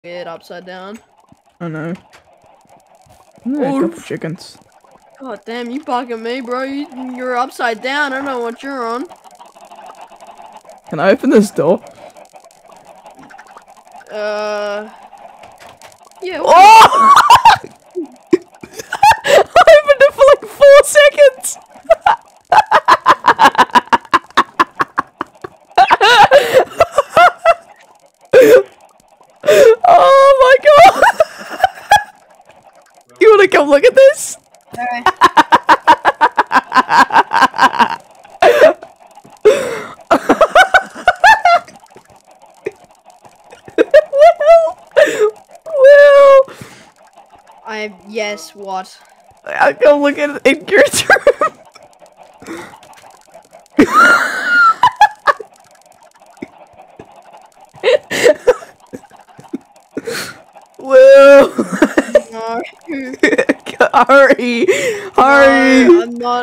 it upside down. I know. Yeah, a couple chickens. God damn, you bark at me, bro. You're upside down. I don't know what you're on. Can I open this door? Yeah. Oh! I opened it for like 4 seconds. Oh my god! You wanna come look at this? Okay. Well, Yes, what? I come look at Ingrid's room. Will. No. Hurry! Hurry! No, I'm not.